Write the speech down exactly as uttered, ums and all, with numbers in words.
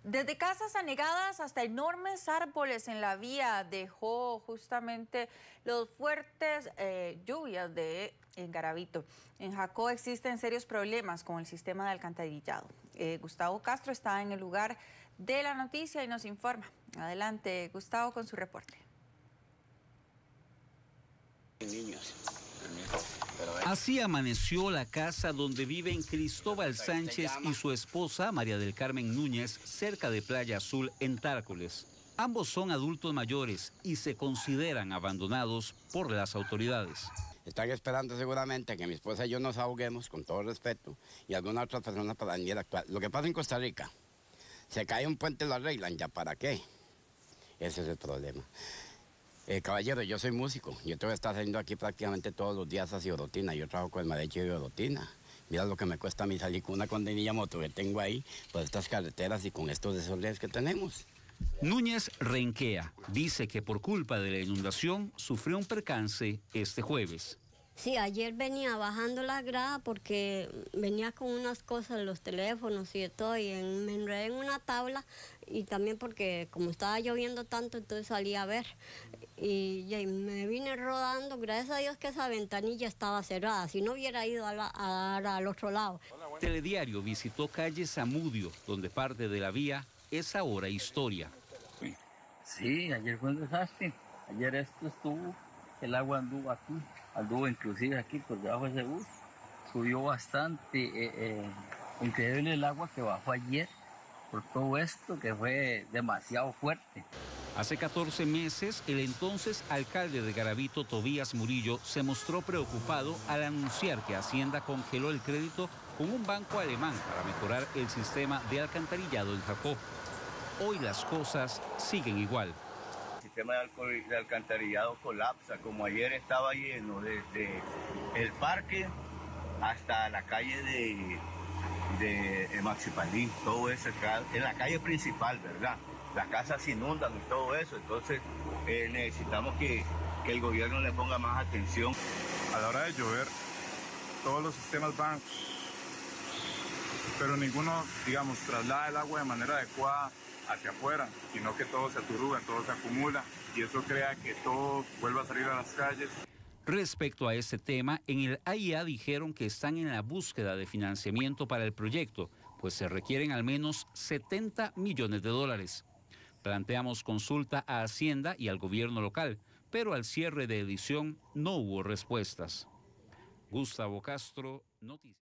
Desde casas anegadas hasta enormes árboles en la vía dejó justamente los fuertes eh, lluvias de en Garavito. En Jacó existen serios problemas con el sistema de alcantarillado. Eh, Gustavo Castro está en el lugar de la noticia y nos informa. Adelante, Gustavo, con su reporte. Así amaneció la casa donde viven Cristóbal Sánchez y su esposa María del Carmen Núñez, cerca de Playa Azul, en Tárcoles. Ambos son adultos mayores y se consideran abandonados por las autoridades. Están esperando seguramente que mi esposa y yo nos ahoguemos, con todo respeto, y alguna otra persona para venir a actuar. Lo que pasa en Costa Rica, se cae un puente y lo arreglan, ¿ya para qué? Ese es el problema. Eh, caballero, yo soy músico, yo tengo que estar saliendo aquí prácticamente todos los días hacia Orotina, yo trabajo con el mariachi de Orotina. Mira lo que me cuesta a mí salir con una condenilla moto que tengo ahí, por estas carreteras y con estos desórdenes que tenemos. Núñez renquea, dice que por culpa de la inundación sufrió un percance este jueves. Sí, ayer venía bajando la grada porque venía con unas cosas, los teléfonos y de todo, y en, me enredé en una tabla, y también porque como estaba lloviendo tanto, entonces salí a ver. Y, y me vine rodando, gracias a Dios que esa ventanilla estaba cerrada, si no hubiera ido a la, a, a, al otro lado. Telediario visitó calle Zamudio, donde parte de la vía es ahora historia. Sí, ayer fue un desastre. Ayer esto estuvo, el agua anduvo aquí, anduvo inclusive aquí por debajo de ese bus. Subió bastante, eh, eh, increíble el agua que bajó ayer por todo esto, que fue demasiado fuerte. Hace catorce meses, el entonces alcalde de Garavito, Tobías Murillo, se mostró preocupado al anunciar que Hacienda congeló el crédito con un banco alemán para mejorar el sistema de alcantarillado en Jacó. Hoy las cosas siguen igual. El sistema de alcantarillado colapsa, como ayer estaba lleno desde el parque hasta la calle de, de Maxipalín, todo eso, en la calle principal, ¿verdad? Las casas se inundan y todo eso, entonces eh, necesitamos que, que el gobierno le ponga más atención. A la hora de llover, todos los sistemas van, pero ninguno, digamos, traslada el agua de manera adecuada hacia afuera, sino que todo se aturuga, todo se acumula, y eso crea que todo vuelva a salir a las calles. Respecto a este tema, en el A I A dijeron que están en la búsqueda de financiamiento para el proyecto, pues se requieren al menos setenta millones de dólares. Planteamos consulta a Hacienda y al gobierno local, pero al cierre de edición no hubo respuestas. Gustavo Castro, Noticias.